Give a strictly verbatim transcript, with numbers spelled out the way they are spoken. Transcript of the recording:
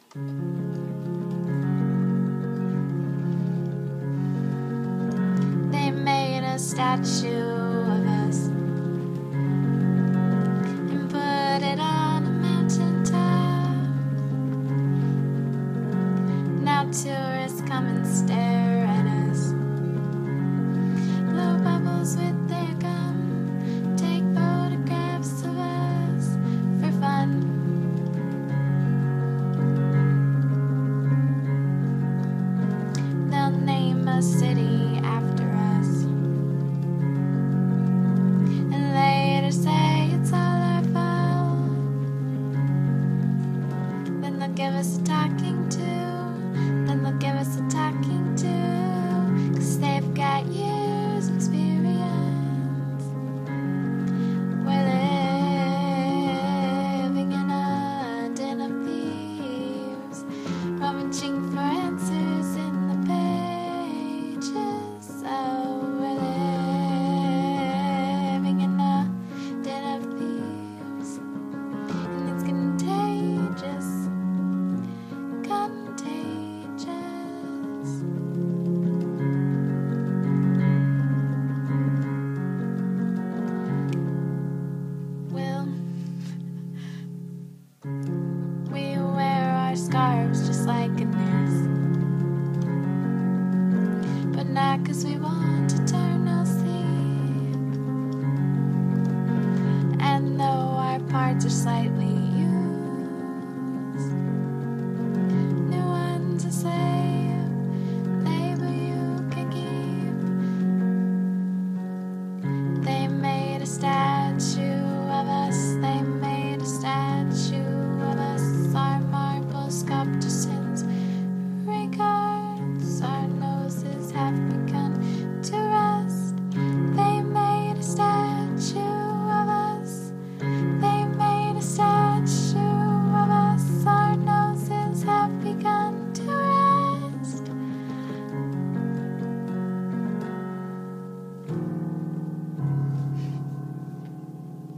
They made a statue of us and put it on a mountain top. Now tourists come and stare at us, blow bubbles with their gum, take photographs of us for fun. They'll name a city after us and later say it's all our fault. Then they'll give us a talking to, then they'll give us a talking to, 'cause they've got years experience. We're living in a den of thieves, rummaging for answers in the pages. So we're living in a den of thieves, and it's contagious, contagious. Well, we wear our scarves just like a nurse, but not 'cause we want eternal sleep. And though our parts are slightly used, new ones are slave labor you can keep. They made a statue of us, they made a statue of us. Our marble sculptor sends regards, our noses have